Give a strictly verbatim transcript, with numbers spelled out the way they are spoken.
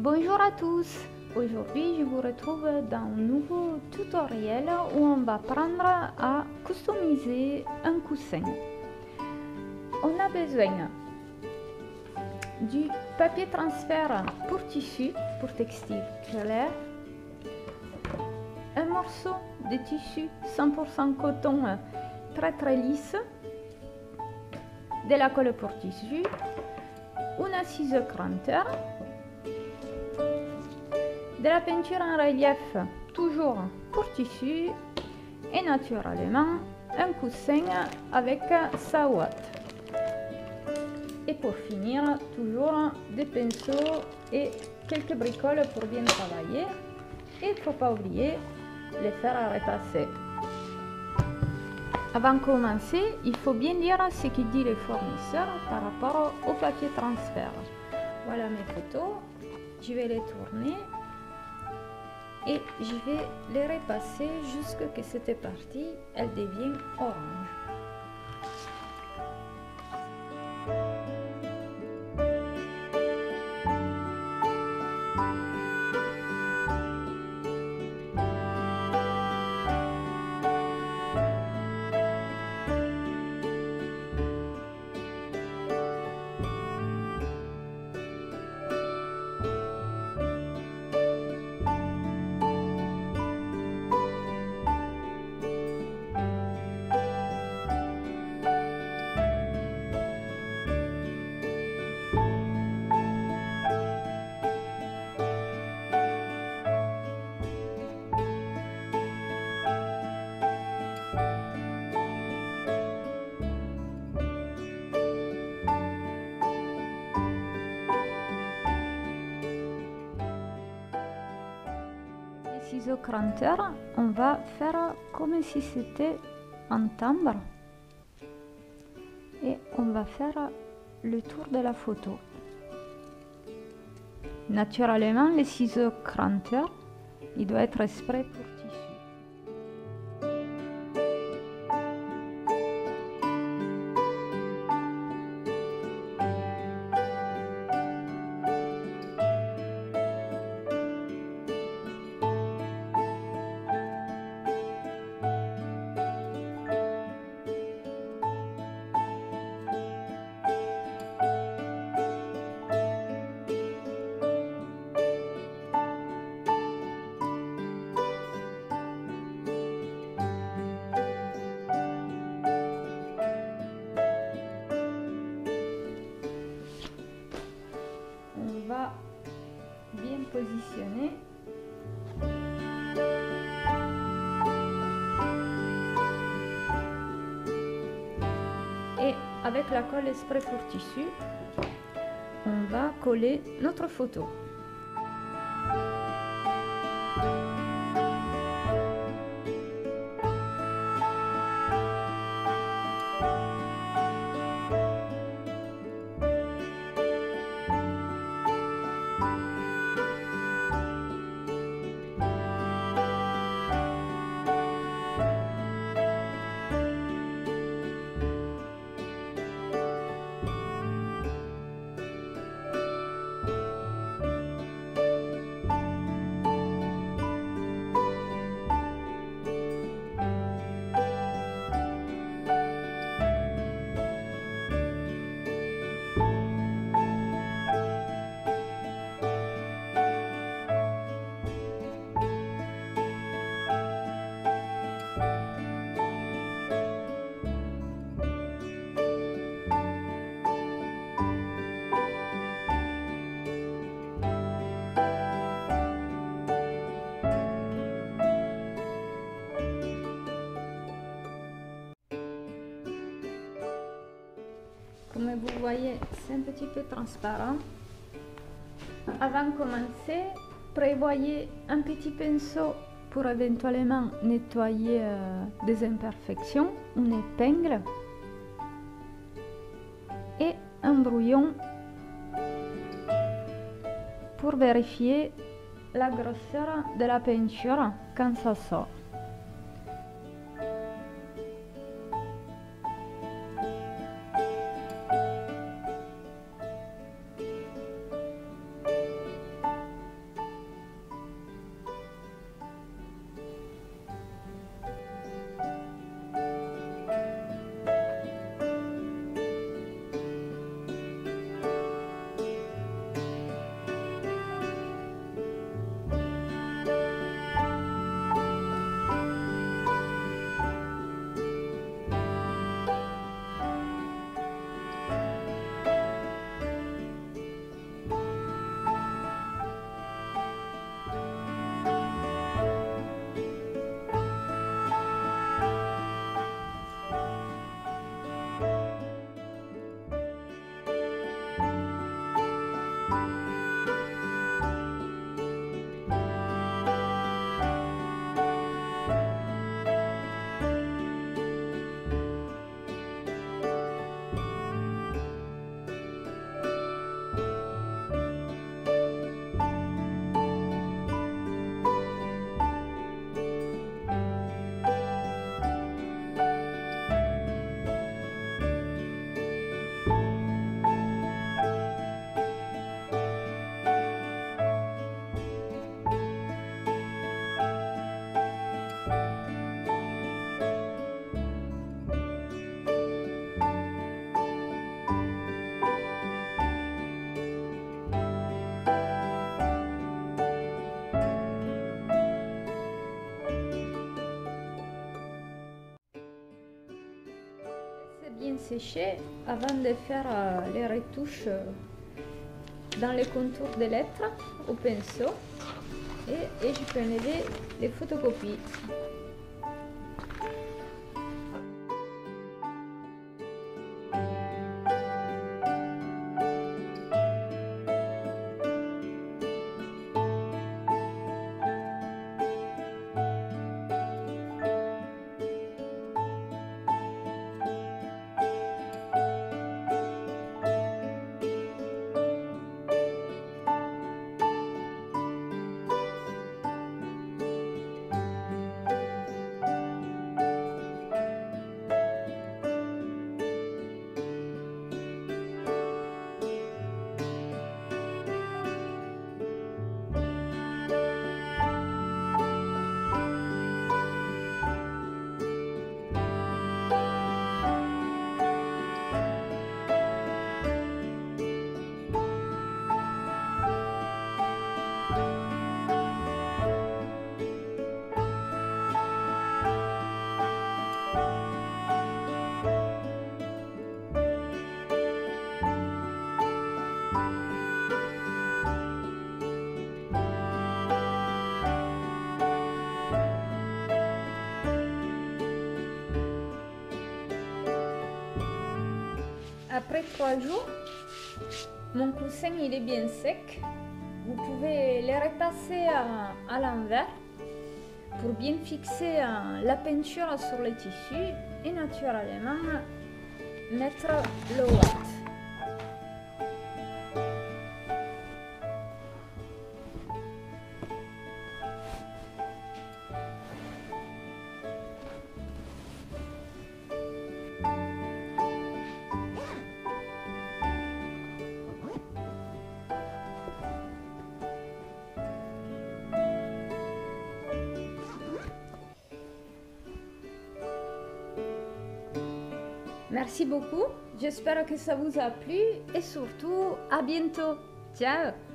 Bonjour à tous, aujourd'hui je vous retrouve dans un nouveau tutoriel où on va apprendre à customiser un coussin. On a besoin du papier transfert pour tissu, pour textile clair, un morceau de tissu cent pour cent coton très très lisse, de la colle pour tissu, une assise cranteur, de la peinture en relief toujours pour tissu et naturellement un coussin avec sa ouate. Et pour finir, toujours des pinceaux et quelques bricoles pour bien travailler. Et il ne faut pas oublier les faire à repasser. Avant de commencer, il faut bien lire ce que dit le fournisseur par rapport au papier transfert. Voilà mes photos, je vais les tourner et je vais les repasser jusqu'à ce que cette partie elle devienne orange. Ciseaux cranteur, on va faire comme si c'était un timbre et on va faire le tour de la photo. Naturellement, les ciseaux cranteur, il doit être exprès pour tissu. On va bien positionner. Et avec la colle exprès pour tissu, on va coller notre photo. Comme vous voyez, c'est un petit peu transparent. Avant de commencer, prévoyez un petit pinceau pour éventuellement nettoyer euh, des imperfections, une épingle et un brouillon pour vérifier la grosseur de la peinture quand ça sort. sécher avant de faire euh, les retouches euh, dans les contours des lettres au pinceau. Et, et je peux enlever les photocopies. Après trois jours, mon coussin il est bien sec. Vous pouvez les repasser à, à l'envers pour bien fixer euh, la peinture sur le tissu et naturellement mettre le watt. Merci beaucoup, j'espère que ça vous a plu et surtout à bientôt. Ciao!